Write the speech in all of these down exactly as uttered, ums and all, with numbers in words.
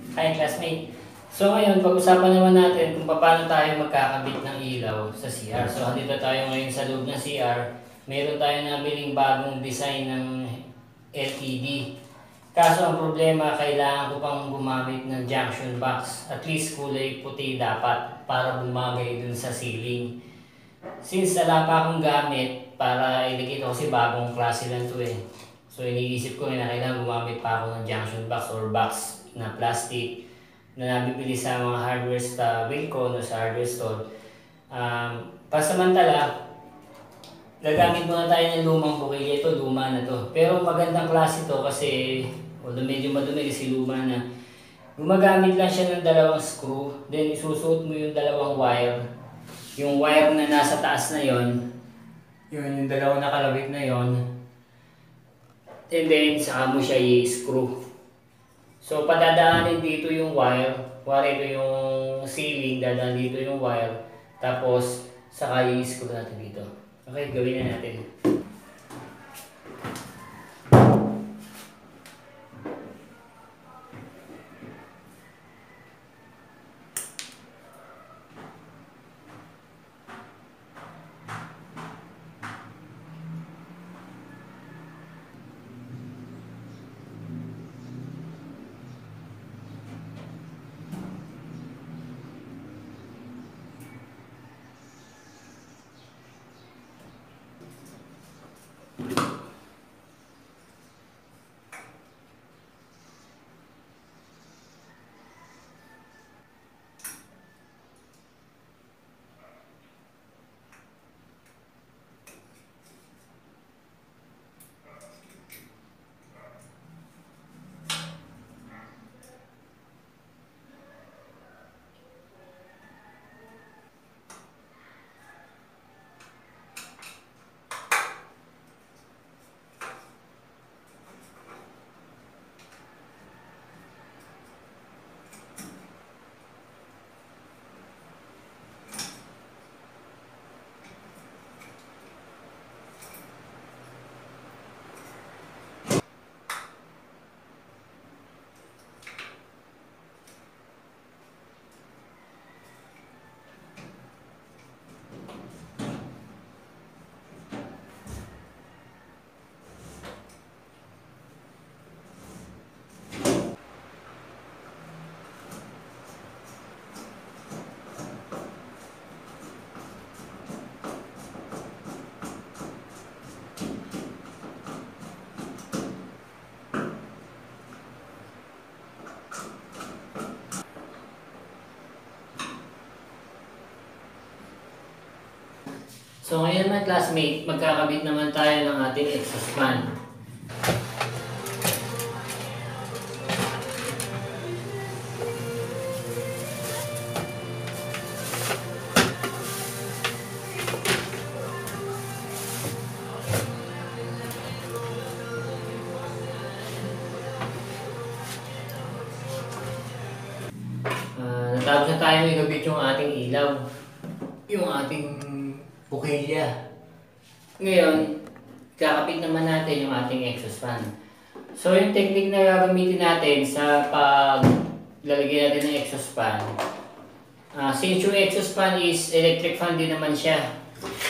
Hi classmate. So ngayon, pag-usapan naman natin kung paano tayo magkakabit ng ilaw sa C R. So andito tayo ngayon sa loob ng C R. Meron tayo nabiling bagong design ng L E D. Kaso ang problema, kailangan ko pang gumamit ng junction box. At least kulay puti dapat para bumagay dun sa ceiling. Since wala pa akong gamit para ilagay ito kasi bagong klase lang ito eh. So iniisip ko na kailangan gumamit pa ako ng junction box or box na plastic na nabibili sa mga hardware sa Wilcon o sa hardware store. Um, pasamantala, gagamit muna tayo ng lumang bukilya. Ito, luma na to. Pero magandang klase to kasi, although medyo madumi kasi luma na, gumagamit lang siya ng dalawang screw. Then isusuot mo yung dalawang wire. Yung wire na nasa taas na yon, yun yung dalawang nakalawit na yon. And then, saka mo siya i-screw. So, padadaanin dito yung wire. Wire ito yung ceiling, dadaan dito yung wire. Tapos, saka i-screw natin dito. Okay, gawin na natin. So ngayon mga classmate, magkakabit naman tayo ng ating exhaust fan. Uh, natapos na tayo ikabit yung ating ilaw, yung ating bukilya. Ngayon, kakapit naman natin yung ating exhaust fan. So yung technique na gagamitin natin sa paglalagay natin ng exhaust fan, uh, since yung exhaust fan is electric fan din naman siya,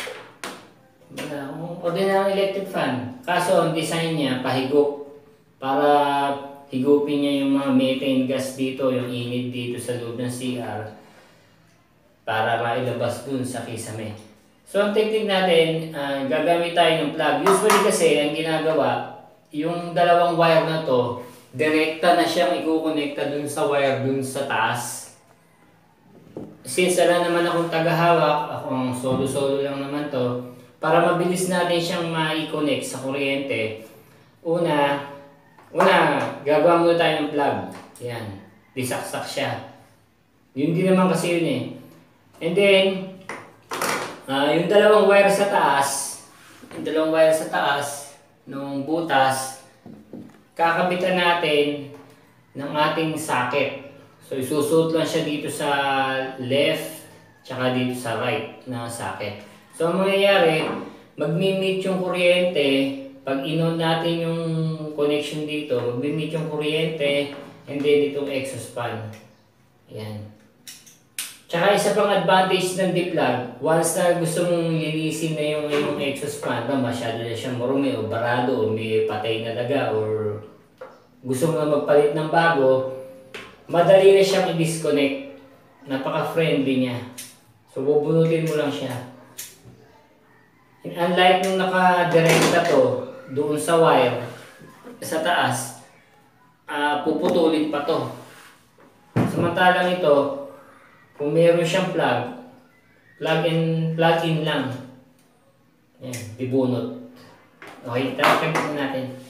uh, ordinary electric fan, kaso ang design niya pahigop para higupin niya yung mga methane gas dito, yung init dito sa loob ng C R para mailabas dun sa kisame. So ang technique natin, uh, gagamit tayo ng plug. Usually kasi ang ginagawa, yung dalawang wire na to, direkta na siyang ikukonekta dun sa wire dun sa taas. Since wala naman akong tagahawak, akong solo-solo lang naman to, para mabilis natin siyang ma-connect sa kuryente, una, una, gagawa muna tayo ng plug. Yan, disaksak siya. Yun din naman kasi yun eh. And then, Uh, yung dalawang wire sa taas, yung dalawang wire sa taas ng butas, kakabitan natin ng ating socket. So isusuot lang siya dito sa left, tsaka dito sa right na socket. So ang mangyayari, magmi-meet yung kuryente, pag in-on natin yung connection dito, magmi-meet yung kuryente, and then itong exhaust fan. Ayan. Tsaka isa pang advantage ng D-plug, once na gusto mong linisin na yung, yung exhaust fan, ba masyado na siyang marumi o barado o may patay na daga or gusto mo na magpalit ng bago, madali na siyang i-disconnect. Napaka-friendly niya. So bubunutin mo lang siya. And unlike nung naka-direkta to, doon sa wire, sa taas, uh, puputulin pa to. Samantalang ito, kung meron siyang plug, plug in, plug in lang. Yan, ibunot. Okay, tara, natin.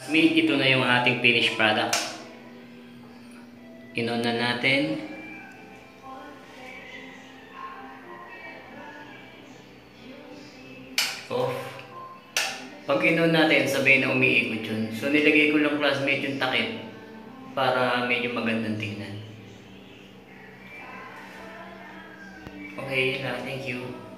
Mate, ito na yung ating finished product. In-on na natin. Off. Pag in-on natin, sabay na umiikot yun. So nilagay ko lang classmate yung takip para medyo magandang tingnan. Okay, yun lang. Thank you.